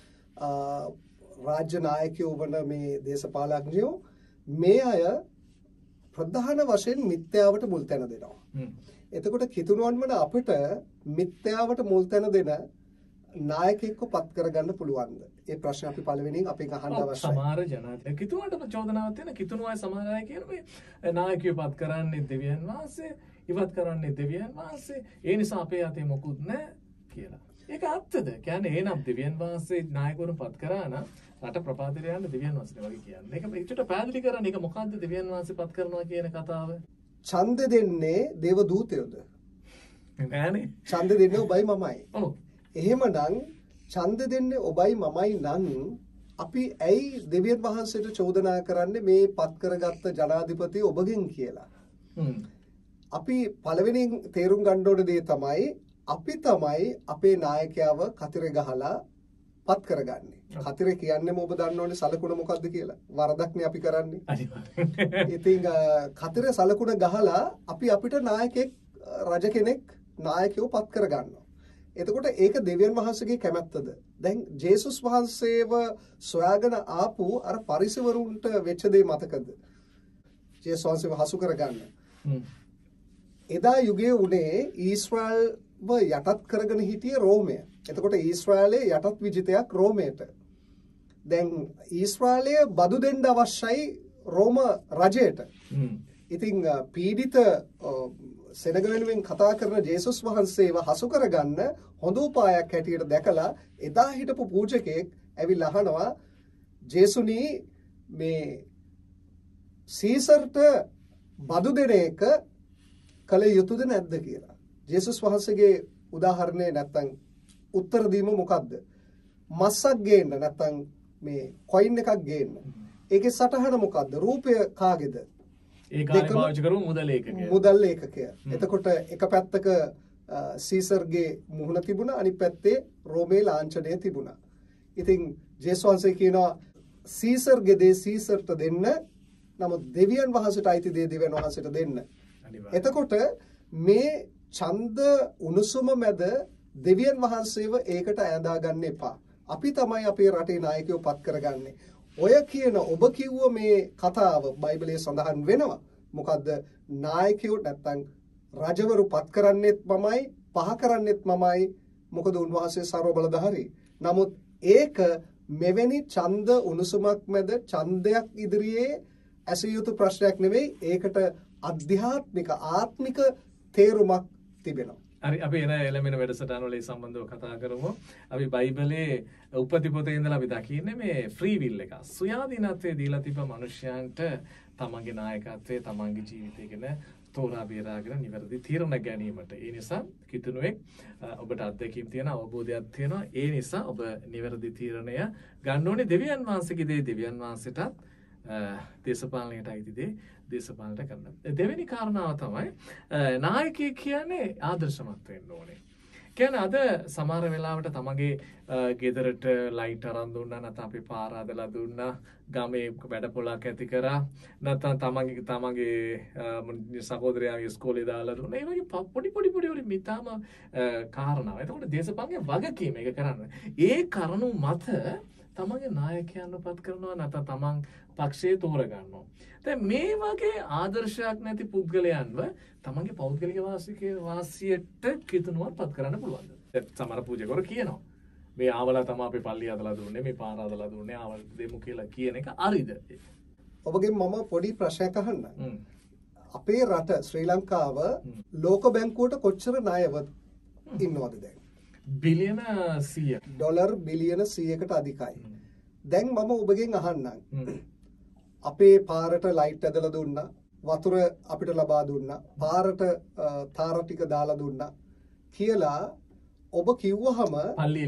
රාජ්‍ය නායකයෝ වන මේ දේශපාලඥයෝ මේ අය ප්‍රධාන වශයෙන් මිත්‍යාවට මුල් තැන දෙනවා. එතකොට කිතුණුවන් වන අපිට මිත්‍යාවට මුල් තැන දෙන නායකයෙක්ව පත් කරගන්න පුළුවන්ද? ඒ ප්‍රශ්නේ අපි පළවෙනියෙන් අපෙන් අහන්න අවශ්‍යයි. සමහර ජනාධිපති කිතුණුවට චෝදනාවක් තියෙන කිතුණු අය සමහර අය කියන මේ නායකයෝ පත් කරන්නේ දෙවියන් වහන්සේ, ඉවත් කරන්නේ දෙවියන් වහන්සේ. ඒ නිසා අපේ අතේ මොකුත් නැහැ කියලා. ඒක ඇත්තද? කියන්නේ එහෙනම් දෙවියන් වහන්සේ නායකවරුන් පත් කරා නම් රට ප්‍රපාතයට යන්න දෙවියන් වහන්සේ වගේ කියන්නේ. ඒක පිටට පැහැදිලි කරන්නේ. ඒක මොකද්ද දෙවියන් වහන්සේ පත් කරනවා කියන කතාව? ඡන්ද දෙන්නේ දේව දූතයෝද? නෑනේ. ඡන්ද දෙන්නේ ඔබයි මමයි. ඔව්. එහෙමනම් ඡන්ද දෙන්නේ ඔබයි මමයි නම් අපි ඇයි දෙවියන් වහන්සේට චෝදනා කරන්නේ මේ පත් කරගත්ත ජනාධිපති ඔබගෙන් කියලා? අපි පළවෙනි තේරුම් ගන්න ඕන දේ තමයි අපි තමයි අපේ නායකයාව කතරේ ගහලා පත් කරගන්නේ. කතරේ කියන්නේම ඔබ දන්නවනේ සලකුණ මොකද්ද කියලා. වරදක්නේ අපි කරන්නේ. ඉතින් කතරේ සලකුණ ගහලා අපි අපිට නායකයෙක්, රජ කෙනෙක්, නායකයෝ පත් කරගන්නවා. එතකොට ඒක දෙවියන් වහන්සේගේ කැමැත්තද? දැන් ජේසුස් වහන්සේව සොයාගෙන ආපු අර පරිසවරුන්ට වෙච්ච දේ මතකද? ජේසුස් වහන්සේව හසු කරගන්න. එදා යුගයේ උනේ ඊශ්‍රායල්ව යටත් කරගෙන හිටිය රෝමය. එතකොට ඊශ්‍රායලයේ යටත් විජිතයක් රෝමයට. දැන් ඊශ්‍රායලය බදු දෙන්න අවශ්‍යයි රෝම රජයට. ඉතින් පීඩිත සෙනග වෙනුවෙන් කතා කරන ජේසුස් වහන්සේව හසු කරගන්න හොඳ උපායක් හැටියට දැකලා එදා හිටපු පූජකෙක් ඇවිල්ලා අහනවා ජේසුනි මේ සීසර්ට බදු දෙන එක කල යුතුද නැද්ද කියලා. ජේසුස් වහන්සේගේ උදාහරණය නැත්තම් උත්තර දීම මොකද්ද? මස්සක් ගේන්න නැත්තම් මේ කොයින් එකක් ගේන්න. ඒකේ සටහන මොකද්ද? රූපය කාගේද? ඒ කාලේ පාවිච්චි කරමු මුදල් ඒකකය. එතකොට එක පැත්තක සීසර්ගේ මුහුණ තිබුණා අනිත් පැත්තේ රෝමේ ලාංඡනය තිබුණා. ඉතින් ජේසුස් වහන්සේ කියනවා සීසර්ගේ දේ සීසර්ට දෙන්න. නමුත් දෙවියන් වහන්සේට අයිති දේ දෙවියන් වහන්සේට දෙන්න. එතකොට මේ ඡන්ද උණුසුම මැද දෙවියන් වහන්සේව ඒකට ඈඳා ගන්න එපා. අපි තමයි අපේ රටේ නායකයෝ පත් කරගන්නේ. ඔය කියන ඔබ කිව්ව මේ කතාව බයිබලයේ සඳහන් වෙනවා. මොකද්ද? නායකයෝ නැත්තම් රජවරු පත් කරන්නෙත් මමයි, පහ කරන්නෙත් මමයි. මොකද උන්වහන්සේ ਸਰව බලධාරී. නමුත් ඒක මෙවැනි ඡන්ද උණුසුමක් මැද ඡන්දයක් ඉදිරියේ ඇසිය යුතු ප්‍රශ්නයක් නෙවෙයි. ඒකට අධ්‍යාත්මික ආත්මික තේරුමක් තිබෙනවා. හරි අපි එන එළමෙන වැඩසටහන වල සම්බන්ධව කතා කරමු. අපි බයිබලයේ උපති පොතේ ඉඳලා අපි දකින්නේ මේ ෆ්‍රී විල් එක. සුයාදීනත්වයේ දීලා තිබ්බ මිනිසයන්ට තමන්ගේ නායකත්වයේ තමන්ගේ ජීවිතය ගැන තෝරා බේරාගෙන නිවැරදි තීරණ ගැනීමට. ඒ නිසා කිතුණුවෙක් ඔබට අත්දැකීම් තියෙනවා, අවබෝධයක් තියෙනවා. ඒ නිසා ඔබ නිවැරදි තීරණය ගන්න ඕනේ. දෙවියන් වහන්සේගේ දේ දෙවියන් වහන්සේටත් දේශපාලනයට අයිති දේ දේශපාලනයට කරන්න. දෙවෙනි කාරණාව තමයි නායකයෙක් කියන්නේ ආදර්ශමත් වෙන්න ඕනේ. කියන්නේ අද සමහර වෙලාවට තමගේ ගෙදරට ලයිට් අරන් දුන්නා, නැත්නම් අපි පාර හදලා දුන්නා, ගමේ වැඩ පොලක් ඇති කරා, නැත්නම් තමගේ සහෝදරයා ඉස්කෝලේ දාලා දුන්නා. ඒ වගේ පොඩි වලින් මිතාම කාරණා. එතකොට දේශපාලනයේ වගකීම එක කරන්න. ඒ කරුණු මත තමන්ගේ නායකයන්ව පත් කරනවා, නැත්නම් තමන් පක්ෂයේ තෝර ගන්නවා. දැන් මේ වගේ ආදර්ශයක් නැති පුද්ගලයන්ව තමන්ගේ පෞද්ගලික වාසියට කිතුනුවත් පත් කරන්න පුළුවන්ද? සමහර පූජකවරු කියනවා මේ ආවලා තමයි අපි පල්ලිය හදලා දුන්නේ, මේ පාර හදලා දුන්නේ, ආවල් දෙමු කියලා කියන එක හරිද? ඔබගෙන් මම පොඩි ප්‍රශ්නයක් අහන්නම්. අපේ රට ශ්‍රී ලංකාව ලෝක බැංකුවට කොච්චර ණයවත් ඉන්නවද දැන්? බිලියන 100. ඩොලර් බිලියන 100කට අධිකයි. දැන් මම ඔබගෙන් අහන්නම්. අපේ පාරට ලයිට් ඇදලා දුන්නා, වතුර අපිට ලබා දුන්නා, පාරට තාර ටික දාලා දුන්නා කියලා ඔබ කිව්වහම පල්ලිය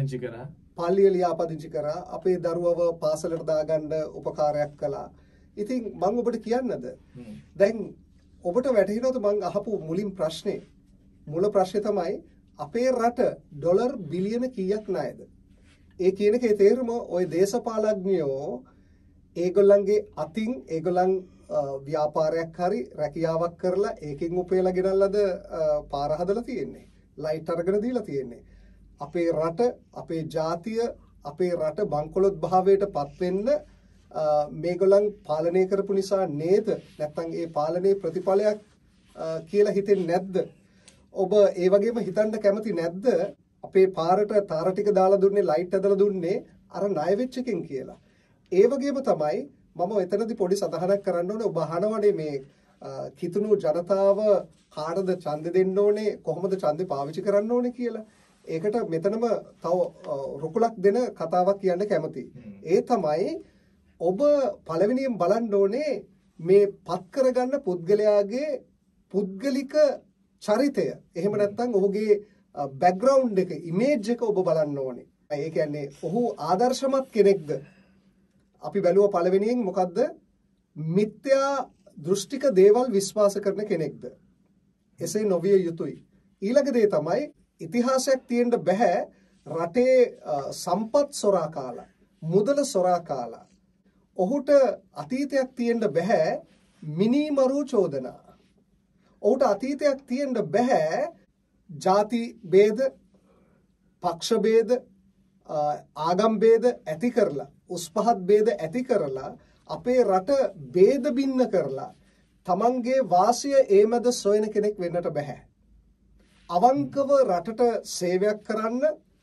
ලියාපදිංචි කරා, අපේ දරුවව පාසලට දාගන්න උපකාරයක් කළා. ඉතින් මම ඔබට කියන්නද? දැන් ඔබට වැටහෙනවද මම අහපු මුලින් ප්‍රශ්නේ? මුල ප්‍රශ්නේ තමයි අපේ රට ඩොලර් බිලියන කීයක් ණයද? ඒ කියන එකේ තේරුම ওই දේශපාලඥයෝ ඒගොල්ලන්ගේ අතින් ඒගොල්ලන් ව්‍යාපාරයක් හරි රැකියාවක් කරලා ඒකෙන් උපයලා ගෙනල්ලාද පාර හදලා තියෙන්නේ. ලයිට් අරගෙන දීලා තියෙන්නේ. අපේ රට, අපේ ජාතිය, අපේ රට බංකොලොත් භාවයට පත් වෙන්න මේගොල්ලන් පාලනය කරපු නිසා නේද? නැත්නම් ඒ පාලනයේ ප්‍රතිඵලයක් කියලා හිතෙන්නේ නැද්ද? ඔබ ඒ වගේම හිතන්න කැමති නැද්ද? අපේ පාරට තාර ටික දාලා දුන්නේ, ලයිට් ඇදලා දුන්නේ අර ණය වෙච්ච එකෙන් කියලා. ඒ වගේම තමයි මම එතනදී පොඩි සඳහනක් කරන්න ඕනේ. ඔබ අහනවනේ මේ කිතුණු ජනතාව කාටද ඡන්දෙ දෙන්න ඕනේ, කොහොමද ඡන්දෙ පාවිච්චි කරන්න ඕනේ කියලා. ඒකට මෙතනම තව රුකුලක් දෙන කතාවක් කියන්න කැමතියි. ඒ තමයි ඔබ පළවෙනියෙන් බලන්න ඕනේ මේ පත් කරගන්න පුද්ගලයාගේ පුද්ගලික චරිතය. එහෙම නැත්නම් ඔහුගේ බෑග්ග්‍රවුන්ඩ් එක, ඉමේජ් එක ඔබ බලන්න ඕනේ. ඒ කියන්නේ ඔහු ආදර්ශමත් කෙනෙක්ද? අපි බැලුවා පළවෙනියෙන් මොකද්ද? මිත්‍යා දෘෂ්ටික දේවල් විශ්වාස කරන කෙනෙක්ද? එසේ නොවිය යුතුයි. ඊළඟ දේ තමයි ඉතිහාසයක් තියෙන්න බෑ රටේ සම්පත් සොරා කාලා, මුදල සොරා කාලා. ඔහුට අතීතයක් තියෙන්න බෑ මිනිමරු චෝදනා. ඔහුට අතීතයක් තියෙන්න බෑ ಜಾති ભેද, පක්ෂ ભેද, ආගම් ભેද ඇති කරලා, උස් පහත් ભેද ඇති කරලා, අපේ රට ભેද බින්න කරලා තමන්ගේ වාසිය ඒ මැද සොයන කෙනෙක් වෙන්නට බෑ. අවංකව රටට සේවයක් කරන්න,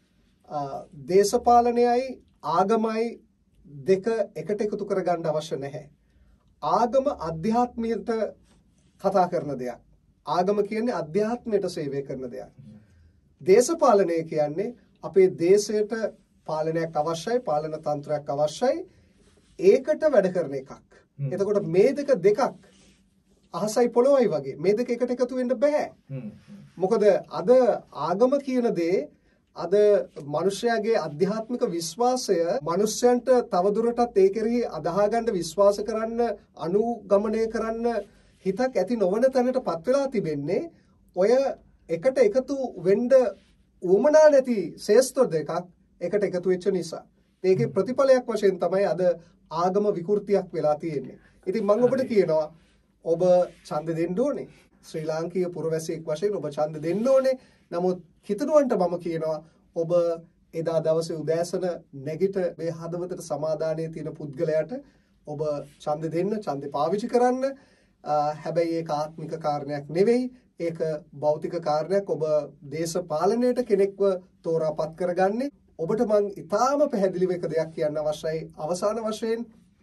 දේශපාලනයයි ආගමයි දෙක එකට එකතු කරගන්න අවශ්‍ය නැහැ. ආගම අධ්‍යාත්මයට කතා කරන දෙයක්. ආගම කියන්නේ අධ්‍යාත්මයට සේවය කරන දෙයක්. දේශපාලනය කියන්නේ අපේ දේශයට පාලනයක් අවශ්‍යයි, පාලන තන්ත්‍රයක් අවශ්‍යයි. ඒකට වැඩ කරන එකක්. එතකොට මේ දෙක අහසයි පොළොවයි වගේ. මේ දෙක එකට එකතු වෙන්න බෑ. මොකද අද ආගම කියන දේ අද මිනිස්යාගේ අධ්‍යාත්මික විශ්වාසය මිනිස්යන්ට තවදුරටත් ඒ කෙරෙහි අදහා ගන්න විශ්වාස කරන්න අනුගමනය කරන්න හිතක් ඇති නොවන තැනටපත් වෙලා තිබෙන්නේ ඔය එකට එකතු වෙන්න උවමනා නැති ශේෂ්ත්‍ර දෙකක් එකට එකතු වෙච්ච නිසා. ඒකේ ප්‍රතිඵලයක් වශයෙන් තමයි අද ආගම විකෘතියක් වෙලා තියෙන්නේ. ඉතින් මම ඔබට කියනවා ඔබ ඡන්ද දෙන්න ඕනේ. ශ්‍රී ලාංකීය පුරවැසියෙක් වශයෙන් ඔබ ඡන්ද දෙන්න ඕනේ. නමුත් හිතනුවන්ට මම කියනවා ඔබ එදා දවසේ උදෑසන නැගිට මේ හදවතට සමාදානයේ තියෙන පුද්ගලයාට ඔබ ඡන්ද දෙන්න, ඡන්දේ පාවිච්චි කරන්න. හැබැයි ඒක ආත්මික කාරණයක් නෙවෙයි. ඒක භෞතික කාරණයක්. ඔබ දේශපාලනයට කෙනෙක්ව තෝරාපත් කරගන්නේ. ඔබට මං ඉතාම පැහැදිලිව එක දෙයක් කියන්න අවශ්‍යයි. අවසාන වශයෙන්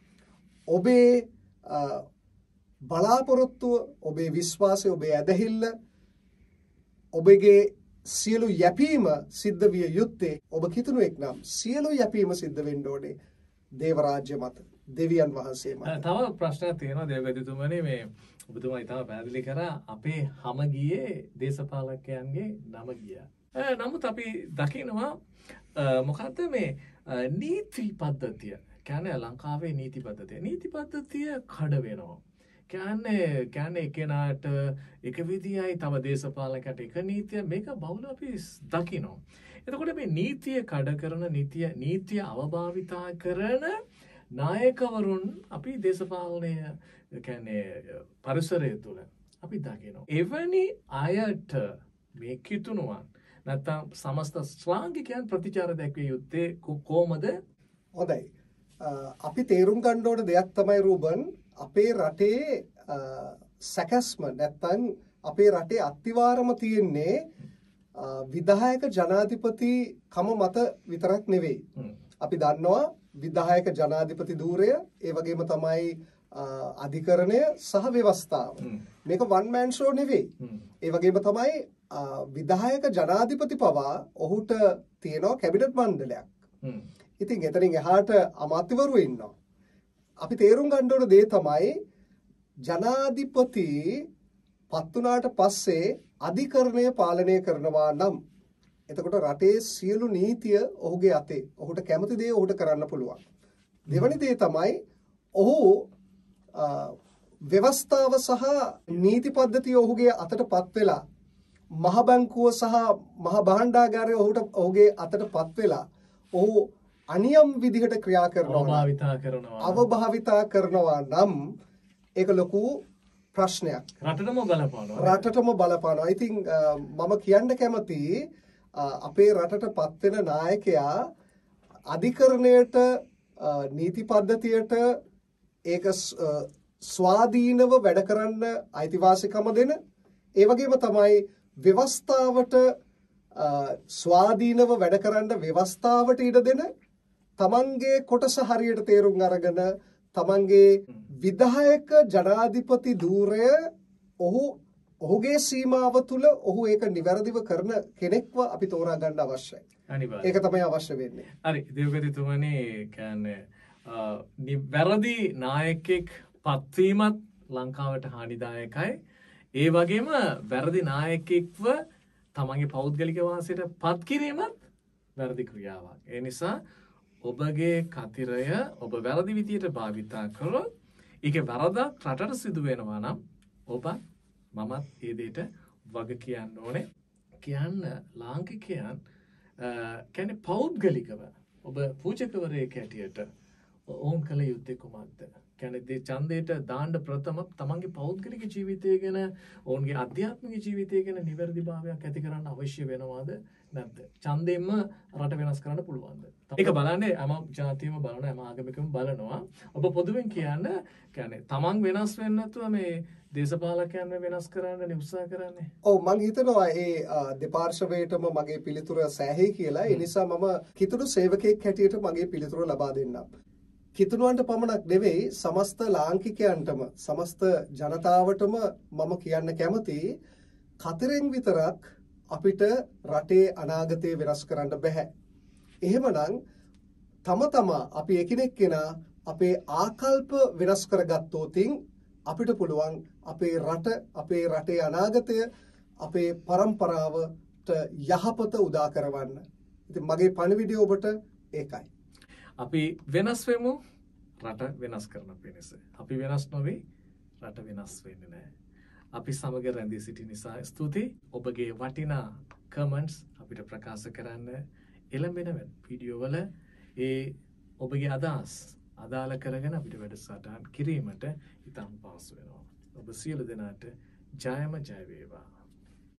ඔබේ බලාපොරොත්තුව, ඔබේ විශ්වාසය, ඔබේ ඇදහිල්ල, ඔබගේ සියලු යැපීම සිද්ධ විය යුත්තේ ඔබ කිතුණුවෙක් නම් සියලු යැපීම සිද්ධ වෙන්න ඕනේ දේව රාජ්‍ය මත, දෙවියන් වහන්සේ මත. තව ප්‍රශ්නයක් තියෙනවා දේවගතිතුමනි, මේ ඔබතුමා ඉතාම පැහැදිලි කරා අපේ හැම ගියේ දේශපාලකයන්ගේ නම ගියා. නමුත් අපි දකිනවා මොකද්ද මේ නීති පද්ධතිය. කියන්නේ ලංකාවේ නීති පද්ධතිය කඩ වෙනවා. කියන්නේ එකනාට එක විදියයි තව දේශපාලකයට එක නීතිය, මේක බහුල අපි දකිනවා. එතකොට මේ නීතිය කඩ කරන නීතිය අවභාවිතා කරන නායකවරුන් අපි දේශපාලනය කියන්නේ පරිසරය තුළ අපි දකිනවා. එවැනි අයට මේ කිතුණුවන් නැත්නම් සමස්ත ශ්‍රාංකිකයන් ප්‍රතිචාර දැක්විය යුත්තේ කොහොමද? හොඳයි. අපි තේරුම් ගන්න ඕන දෙයක් තමයි රූබන්, අපේ රටේ සැකස්ම නැත්නම් අපේ රටේ අත්තිවාරම තියෙන්නේ විධායක ජනාධිපති කම මත විතරක් නෙවෙයි. අපි දන්නවා විධායක ජනාධිපති ධූරය, ඒ වගේම තමයි අධිකරණය සහ ව්‍යවස්ථාව. මේක වන් මෑන් ෂෝ නෙවෙයි. ඒ වගේම තමයි විධායක ජනාධිපති පවා ඔහුට තියෙනවා කැබිනට් මණ්ඩලයක්. ඉතින් එතනින් එහාට අමාත්‍යවරු ඉන්නවා. අපි තේරුම් ගන්න ඕන දේ තමයි ජනාධිපති පත් වුණාට පස්සේ අධිකරණය පාලනය කරනවා නම් එතකොට රටේ සියලු නීතිය ඔහුගේ අතේ. ඔහුට කැමති දේ ඔහුට කරන්න පුළුවන්. දෙවැනි දේ තමයි ඔහු ව්‍යවස්ථාව සහ නීති පද්ධතිය ඔහුගේ අතටපත් වෙලා, මහ බැංකුව සහ මහ භාණ්ඩාගාරය ඔහුගේ අතටපත් වෙලා ඔහු අනියම් විදිහට ක්‍රියා කරනවා, අවභාවිතා කරනවා නම් ඒක ලොකු ප්‍රශ්නයක්. රටටම බලපානවා. ඉතින් මම කියන්න කැමති අපේ රටටපත් වෙන නායකයා අධිකරණයට, නීති පද්ධතියට ඒක ස්වාධීනව වැඩ කරන්න අයිතිවාසිකම දෙන, ඒ වගේම තමයි ව්‍යවස්ථාවට ස්වාධීනව වැඩ කරන්න ව්‍යවස්ථාවට ඉඩ දෙන, තමන්ගේ කොටස හරියට තේරුම් අරගෙන තමන්ගේ විධායක ජනාධිපති ධූරය ඔහුගේ සීමාව තුළ ඔහු ඒක නිවැරදිව කරන කෙනෙක්ව අපි තෝරා ගන්න අවශ්‍යයි. ඒක තමයි අවශ්‍ය වෙන්නේ. හරි දේවගතිතුමනි, කියන්නේ නිවැරදි නායකෙක් පත්වීමත් ලංකාවට හානිදායකයි. ඒ වගේම වැරදි නායකෙක්ව තමන්ගේ පෞද්ගලික වාසයට පත් කිරීමත් වැරදි ක්‍රියාවක්. ඒ නිසා ඔබගේ කතිරය ඔබ වැරදි විදියට භාවිතා කළොත් ඒක වරදක් රටට සිදු වෙනවා නම් ඔබ මමත් ඒ දෙයට වග කියන්න ඕනේ. කියන්න ලාංකිකයන් කියන්නේ පෞද්ගලිකව ඔබ පූජකවරයෙක් හැටියට ඔවුන් කළ යුත්තේ කුමක්ද? කියන්නේ මේ ඡන්දයට දාන්න ප්‍රථම තමන්ගේ පෞද්ගලික ජීවිතය ගැන, ඔවුන්ගේ ආධ්‍යාත්මික ජීවිතය ගැන නිවැරදිභාවයක් ඇති කරන්න අවශ්‍ය වෙනවද නැද්ද? ඡන්දයෙන්ම රට වෙනස් කරන්න පුළුවන්ද? ඒක බලන්නේ හැම ජාතියම බලනවා, හැම ආගමිකම බලනවා. ඔබ පොදුවෙන් කියන්නේ තමන් වෙනස් වෙන්නේ නැතුව මේ දේශපාලකයන් වෙනස් කරන්න උත්සාහ කරන්නේ. ඔව් මං හිතනවා ඒ දෙපාර්ශවයටම මගේ පිළිතුර සෑහේ කියලා. ඒ නිසා මම කිතුණු සේවකයෙක් හැටියට මගේ පිළිතුර ලබා දෙන්නම්. කිතුණුවන්ට පමණක් නෙවෙයි සමස්ත ලාංකිකයන්ටම සමස්ත ජනතාවටම මම කියන්න කැමතියි කතරෙන් විතරක් අපිට රටේ අනාගතය වෙනස් කරන්න බෑ. එහෙමනම් තම අපි එකිනෙක කෙනා අපේ ආකල්ප වෙනස් කරගත්තොතින් අපිට පුළුවන් අපේ රට අපේ රටේ අනාගතය අපේ පරම්පරාවට යහපත උදා කරවන්න. ඉතින් මගේ පණිවිඩය ඔබට ඒකයි. අපි වෙනස් වෙමු රට වෙනස් කරන පිණිස. අපි වෙනස් නොවි රට වෙනස් වෙන්නේ නැහැ. අපි සමග රැඳී සිටි නිසා ස්තුතියි. ඔබගේ වටිනා කමෙන්ට්ස් අපිට ප්‍රකාශ කරන්න එළඹෙන වීඩියෝ වල ඒ ඔබගේ අදහස් අදාළ කරගෙන අපිට වැඩසටහන් කිරීමට ඉතාම පහසු වෙනවා. ඔබ සියලු දෙනාට ජයම ජය වේවා.